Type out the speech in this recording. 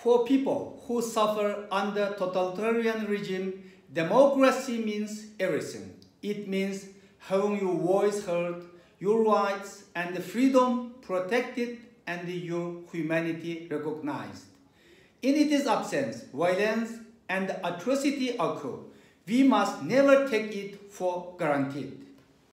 For people who suffer under totalitarian regime, democracy means everything. It means having your voice heard, your rights and freedom protected, and your humanity recognized. In its absence, violence and atrocity occur. We must never take it for granted.